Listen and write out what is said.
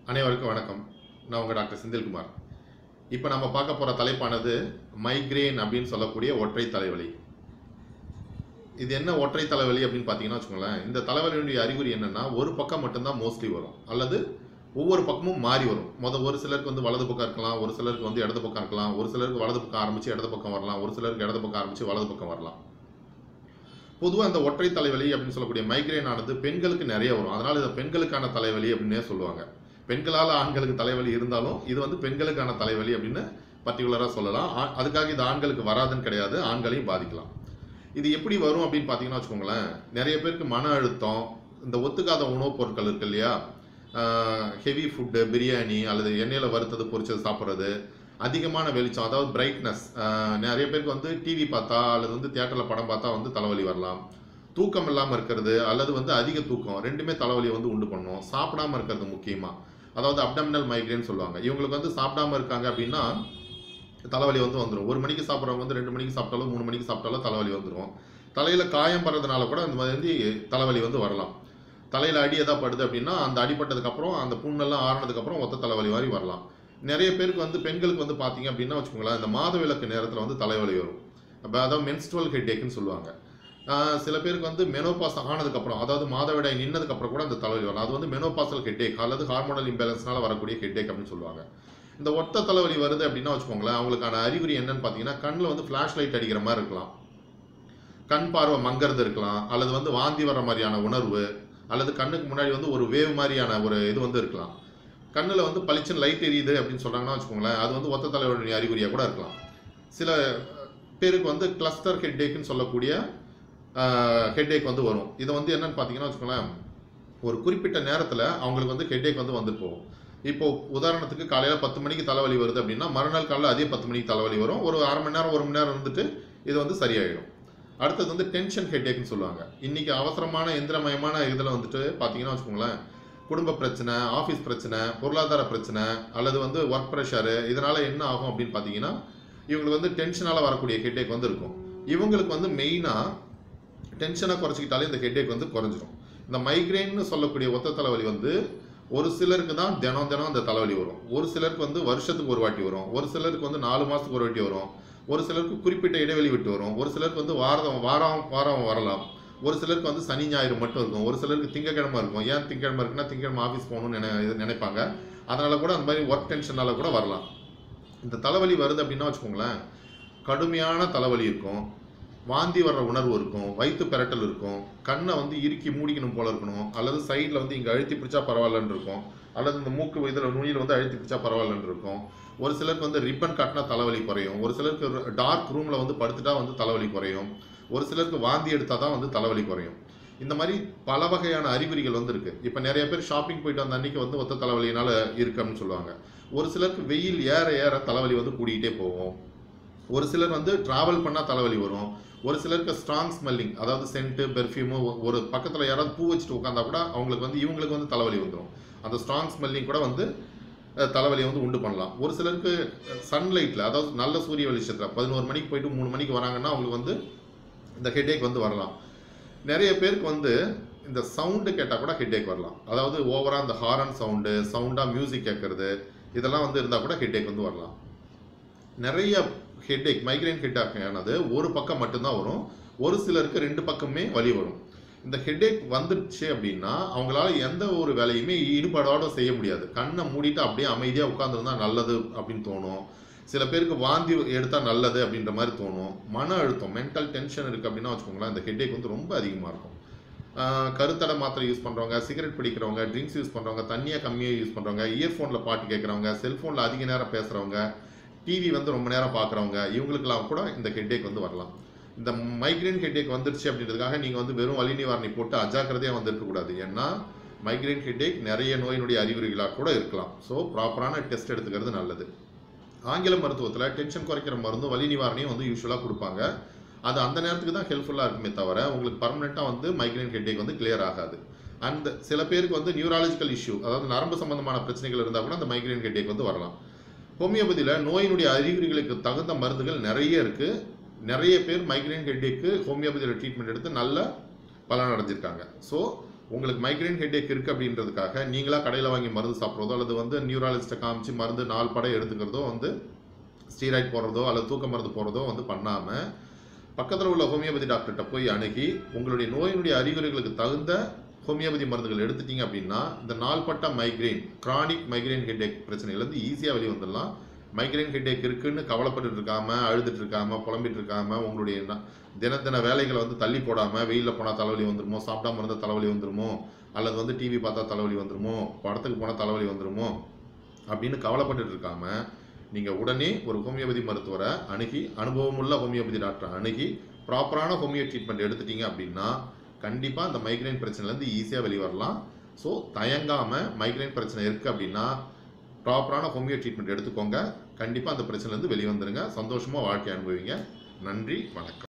அனைவருக்கும் வணக்கம். நான் உங்கள் டாக்டர் செந்தில்குமார். இப்போ நம்ம பார்க்க போகிற தலைப்பானது மைக்ரேன் அப்படின்னு சொல்லக்கூடிய ஒற்றை தலைவலி. இது என்ன ஒற்றை தலைவலி அப்படின்னு பார்த்தீங்கன்னா வச்சுக்கோங்களேன், இந்த தலைவலியுடைய அறிகுறி என்னென்னா ஒரு பக்கம் மட்டும்தான் மோஸ்ட்லி வரும், அல்லது ஒவ்வொரு பக்கமும் மாறி வரும். ஒரு சிலருக்கு வந்து வலது பக்கம் இருக்கலாம், ஒரு சிலருக்கு வந்து இடது பக்கம் இருக்கலாம், ஒரு சிலருக்கு வலது பக்கம் ஆரம்பித்து இடது பக்கம் வரலாம், ஒரு சிலருக்கு இடது பக்கம் ஆரம்பித்து வலது பக்கம் வரலாம். பொதுவாக இந்த ஒற்றை தலைவலி அப்படின்னு சொல்லக்கூடிய மைக்ரேன் ஆனது பெண்களுக்கு நிறைய வரும். அதனால் இதை பெண்களுக்கான தலைவலி அப்படின்னே சொல்லுவாங்க. பெண்களால் ஆண்களுக்கு தலைவலி இருந்தாலும் இது வந்து பெண்களுக்கான தலைவலி அப்படின்னு பர்டிகுலராக சொல்லலாம். அதுக்காக இது ஆண்களுக்கு வராதுன்னு கிடையாது, ஆண்களையும் பாதிக்கலாம். இது எப்படி வரும் அப்படின்னு பார்த்தீங்கன்னா வச்சுக்கோங்களேன், நிறைய பேருக்கு மன அழுத்தம், இந்த ஒத்துக்காத உணவுப் பொருட்கள் இருக்கு இல்லையா, ஹெவி ஃபுட்டு, பிரியாணி அல்லது எண்ணெயில் வறுத்தது பொரிச்சது சாப்பிட்றது, அதிகமான வெளிச்சம் அதாவது பிரைட்னஸ், நிறைய பேருக்கு வந்து டிவி பார்த்தா அல்லது வந்து தியேட்டரில் படம் பார்த்தா வந்து தலைவலி வரலாம். தூக்கம் இல்லாமல் இருக்கிறது அல்லது வந்து அதிக தூக்கம் ரெண்டுமே தலைவலியை வந்து உண்டு பண்ணும். சாப்பிடாமல் இருக்கிறது முக்கியமாக, அதாவது அப்டமினல் மைக்ரேன் சொல்லுவாங்க. இவங்களுக்கு வந்து சாப்பிடாமல் இருக்காங்க அப்படின்னா தலைவலி வந்து வந்துடும். 1 மணிக்கு சாப்பிட்றவங்க வந்து 2 மணிக்கு சாப்பிட்டாலும் 3 மணிக்கு சாப்பிட்டாலும் தலைவலி வந்துடும். தலையில் காயம் படுறதுனால கூட இந்த மாதிரி தலைவலி வந்து வரலாம். தலையில் அடி எதாவது படுது அப்படின்னா அந்த அடிப்பட்டதுக்கப்புறம் அந்த புண்ணெல்லாம் ஆறினதுக்கப்புறம் ஒத்த தலைவலி மாதிரி வரலாம். நிறைய பேருக்கு வந்து பெண்களுக்கு வந்து பார்த்தீங்க அப்படின்னா வச்சுக்கோங்களேன், இந்த மாதவிலக்கு நேரத்தில் வந்து தலைவலி வரும். அதாவது மென்ஸ்ட்ரல் ஹெட்டேக்குன்னு சொல்லுவாங்க. சில பேருக்கு வந்து மெனோபாஸ் ஆனதுக்கப்புறம், அதாவது மாதவிடாய் நின்னதுக்கப்புறம் கூட அந்த தலைவலி வரும். அது வந்து மெனோபாசல் ஹெட்டேக் அல்லது ஹார்மோனல் இம்பேலன்ஸ்னால வரக்கூடிய ஹெட்டேக் அப்படின்னு சொல்லுவாங்க. இந்த ஒத்த தலைவலி வருது அப்படின்னா வச்சுக்கோங்களேன், அவங்களுக்கான அறிகுறி என்னன்னு பார்த்தீங்கன்னா, கண்ணில் வந்து ஃப்ளாஷ் லைட் அடிக்கிற மாதிரி இருக்கலாம், கண் பார்வை மங்கிறது இருக்கலாம், அல்லது வந்து வாந்தி வர மாதிரியான உணர்வு, அல்லது கண்ணுக்கு முன்னாடி வந்து ஒரு வேவ் மாதிரியான ஒரு இது வந்து இருக்கலாம். கண்ணில் வந்து பளிச்சுன்னு லைட் எரியுது அப்படின்னு சொல்கிறாங்கன்னா வச்சுக்கோங்களேன், அது வந்து ஒத்த தலைவலியுடைய அறிகுறியாக கூட இருக்கலாம். சில பேருக்கு வந்து கிளஸ்டர் ஹெட்டேக்குன்னு சொல்லக்கூடிய ஹெட்டேக் வந்து வரும். இதை வந்து என்னன்னு பார்த்தீங்கன்னா வச்சுக்கோங்களேன், ஒரு குறிப்பிட்ட நேரத்தில் அவங்களுக்கு வந்து ஹெட்டேக் வந்து வந்துட்டு போகும். இப்போது உதாரணத்துக்கு காலையில் 10 மணிக்கு தலைவலி வருது அப்படின்னா மறுநாள் காலையில் அதே 10 மணிக்கு தலைவலி வரும். ஒரு அரை மணி நேரம் 1 மணி நேரம் இருந்துட்டு இது வந்து சரியாயிடும். அடுத்தது வந்து டென்ஷன் ஹெட்டேக்னு சொல்லுவாங்க. இன்றைக்கி அவசரமான எந்திரமயமான இதில் வந்துட்டு பார்த்தீங்கன்னா வச்சுக்கோங்களேன், குடும்ப பிரச்சனை, ஆஃபீஸ் பிரச்சனை, பொருளாதார பிரச்சனை அல்லது வந்து ஒர்க் ப்ரெஷரு, இதனால் என்ன ஆகும் அப்படின்னு பார்த்தீங்கன்னா இவங்களுக்கு வந்து டென்ஷனால் வரக்கூடிய ஹெட்டேக் வந்து இருக்கும். இவங்களுக்கு வந்து மெயினாக டென்ஷனை குறைச்சிக்கிட்டாலே இந்த ஹெட்டேக் வந்து குறைஞ்சிரும். இந்த மைக்ரேன்னு சொல்லக்கூடிய ஒத்த தலைவலி வந்து ஒரு சிலருக்கு தான் தினம் தினம் இந்த தலைவலி வரும். ஒரு சிலருக்கு வந்து வருஷத்துக்கு ஒரு வாட்டி வரும், ஒரு சிலருக்கு வந்து 4 மாதத்துக்கு ஒரு வாட்டி வரும், ஒரு சிலருக்கு குறிப்பிட்ட இடைவெளி விட்டு வரும், ஒரு சிலருக்கு வந்து வாரம் வரலாம், ஒரு சிலருக்கு வந்து சனி ஞாயிறு மட்டும் இருக்கும், ஒரு சிலருக்கு திங்கக்கிழமை இருக்கும். ஏன் திங்கக்கிழமை இருக்குன்னா திங்கக்கிழமை ஆஃபீஸ் போகணும்னு நினைப்பாங்க. அதனால கூட அந்த மாதிரி ஒர்க் டென்ஷனால கூட வரலாம். இந்த தலைவலி வருது அப்படின்னா வச்சுக்கோங்களேன், கடுமையான தலைவலி இருக்கும், வாந்தி வர்ற உணர்வு இருக்கும், வயிற்று பெரட்டல் இருக்கும், கண்ணை வந்து இறுக்கி மூடிக்கணும் போல இருக்கணும், அல்லது சைடில் வந்து இங்கே அழுத்தி பிடிச்சா பரவாயில்லன்னு இருக்கும், அல்லது இந்த மூக்கு இதில் நுனியில் வந்து அழுத்தி பிடிச்சா பரவாயில்லன்னு இருக்கும். ஒரு சிலருக்கு வந்து ரிப்பன் கட்டினா தலைவலி குறையும், ஒரு சிலருக்கு டார்க் ரூமில் வந்து படுத்துட்டா வந்து தலைவலி குறையும், ஒரு சிலருக்கு வாந்தி எடுத்தால் தான் வந்து தலைவலி குறையும். இந்த மாதிரி பல வகையான அறிகுறிகள் வந்து இருக்குது. இப்போ நிறைய பேர் ஷாப்பிங் போயிட்டு வந்த அன்றைக்கி வந்து ஒத்த தலைவலியினால் இருக்குன்னு சொல்லுவாங்க. ஒரு சிலருக்கு வெயில் ஏற ஏற தலைவலி வந்து கூடிக்கிட்டே போகும். ஒரு சிலர் வந்து ட்ராவல் பண்ணால் தலைவலி வரும். ஒரு சிலருக்கு ஸ்ட்ராங் ஸ்மெல்லிங், அதாவது சென்ட்டு, பெர்ஃப்யூமு, ஒரு பக்கத்தில் யாராவது பூ வச்சுட்டு உட்காந்தா கூட அவங்களுக்கு வந்து இவங்களுக்கு வந்து தலைவலி வந்துடும். அந்த ஸ்ட்ராங் ஸ்மெல்லிங் கூட வந்து தலைவலியை வந்து உண்டு பண்ணலாம். ஒரு சிலருக்கு சன்லைட்டில், அதாவது நல்ல சூரிய வெளிச்சத்தில் 11 மணிக்கு போயிட்டு 3 மணிக்கு வராங்கன்னா அவங்களுக்கு வந்து இந்த ஹெட்டேக் வந்து வரலாம். நிறைய பேருக்கு வந்து இந்த சவுண்டு கேட்டால் கூட ஹெட்டேக் வரலாம். அதாவது ஓவராக இந்த ஹாரன் சவுண்டாக மியூசிக் கேட்குறது, இதெல்லாம் வந்து இருந்தால் கூட ஹெட்டேக் வந்து வரலாம். நிறைய ஹெட்டேக், மைக்ரேன் ஹெட்டேக் ஆனது ஒரு பக்கம் மட்டும்தான் வரும், ஒரு சிலருக்கு 2 பக்கமே வலி வரும். இந்த ஹெட்டேக் வந்துடுச்சு அப்படின்னா அவங்களால எந்த ஒரு வேலையுமே ஈடுபாடோடு செய்ய முடியாது. கண்ணை மூடிட்டு அப்படியே அமைதியாக உட்காந்துருந்தா நல்லது அப்படின்னு தோணும். சில பேருக்கு வாந்தி எடுத்தால் நல்லது அப்படின்ற மாதிரி தோணும். மன அழுத்தம், மென்டல் டென்ஷன் இருக்குது அப்படின்னா வச்சுக்கோங்களேன், இந்த ஹெட்டேக் வந்து ரொம்ப அதிகமாக இருக்கும். கருத்தடை மாத்திரை யூஸ் பண்ணுறவங்க, சிகரெட் பிடிக்கிறவங்க, ட்ரிங்க்ஸ் யூஸ் பண்ணுறவங்க, தண்ணியை கம்மியாக யூஸ் பண்ணுறவங்க, இயர்ஃபோனில் பாட்டு கேட்குறவங்க, செல்ஃபோனில் அதிக நேரம் பேசுகிறவங்க, டிவி வந்து ரொம்ப நேரம் பார்க்குறவங்க, இவங்களுக்கெல்லாம் கூட இந்த ஹெட்டேக் வந்து வரலாம். இந்த மைக்ரேன் ஹெட்டேக் வந்துருச்சு அப்படின்றதுக்காக நீங்கள் வந்து வெறும் வலி நிவாரணி போட்டு அஜாக்கிரதையாக வந்துருக்கக்கூடாது. ஏன்னா மைக்ரேன் ஹெட்டேக் நிறைய நோயினுடைய அறிகுறிகளாக கூட இருக்கலாம். ஸோ ப்ராப்பரான டெஸ்ட் எடுத்துக்கிறது நல்லது. ஆங்கில மருத்துவத்தில் டென்ஷன் குறைக்கிற மருந்தும் வலி நிவாரணியும் வந்து யூஸ்வலாக கொடுப்பாங்க. அது அந்த நேரத்துக்கு தான் ஹெல்ப்ஃபுல்லாக இருக்குமே தவிர உங்களுக்கு பர்மனெண்ட்டாக வந்து மைக்ரேன் ஹெட்டேக் வந்து கிளியர் ஆகாது. அந்த சில பேருக்கு வந்து நியூராலஜிக்கல் இஷ்யூ, அதாவது நரம்பு சம்பந்தமான பிரச்சனைகள் இருந்தால் கூட அந்த மைக்ரேன் ஹெட்டேக் வந்து வரலாம். ஹோமியோபதியில் நோயினுடைய அறிகுறிகளுக்கு தகுந்த மருந்துகள் நிறைய இருக்குது. நிறைய பேர் மைக்ரேன் ஹெட்டேக்கு ஹோமியோபதியில் ட்ரீட்மெண்ட் எடுத்து நல்ல பலன் அடைஞ்சிருக்காங்க. ஸோ உங்களுக்கு மைக்ரைன் ஹெட்டேக் இருக்குது அப்படின்றதுக்காக நீங்களாக கடையில் வாங்கி மருந்து சாப்பிட்றதோ அல்லது வந்து நியூராலஜிஸ்ட்டை காமிச்சு மருந்து 4 படம் எடுத்துக்கிறதோ வந்து ஸ்டீராய்ட் போடுறதோ அல்லது தூக்க மருந்து போடுறதோ வந்து பண்ணாமல் பக்கத்தில் உள்ள ஹோமியோபதி டாக்டர்கிட்ட போய் அணுகி உங்களுடைய நோயினுடைய அறிகுறிகளுக்கு தகுந்த ஹோமியோபதி மருந்துகள் எடுத்துட்டீங்க அப்படின்னா இந்த நாள்பட்ட மைக்ரைன் கிரானிக் மைக்ரைன் ஹெட்டேக் பிரச்சனையிலேருந்து ஈஸியாக வெளியே வந்துடலாம். மைக்ரைன் ஹெட்டேக் இருக்குன்னு கவலைப்பட்டு இருக்காம அழுதுட்டு இருக்காம புலம்பிட்டு இருக்காம உங்களுடைய தின வேலைகளை வந்து தள்ளி போடாமல் வெயிலில் போனால் தலைவலி வந்துருமோ, சாப்பிடாம இருந்தால் தலைவலி வந்துருமோ, அல்லது வந்து டிவி பார்த்தா தலைவலி வந்துருமோ, படத்துக்கு போனால் தலைவலி வந்துருமோ அப்படின்னு கவலைப்பட்டு இருக்காம நீங்கள் உடனே ஒரு ஹோமியோபதி மருத்துவரை அணுகி அனுபவமுள்ள ஹோமியோபதி டாக்டரை அணுகி ப்ராப்பரான ஹோமியோ ட்ரீட்மெண்ட் எடுத்துட்டீங்க அப்படின்னா கண்டிப்பாக அந்த மைக்ரைன் பிரச்சனைலேருந்து ஈஸியாக வெளியே வரலாம். ஸோ தயங்காமல் மைக்ரைன் பிரச்சனை இருக்குது அப்படின்னா ப்ராப்பரான ஹோமியோ ட்ரீட்மெண்ட் எடுத்துக்கோங்க. கண்டிப்பாக அந்த பிரச்சனைலேருந்து வெளியே வந்துடுங்க. சந்தோஷமாக வாழ்க்கை அனுபவிங்க. நன்றி, வணக்கம்.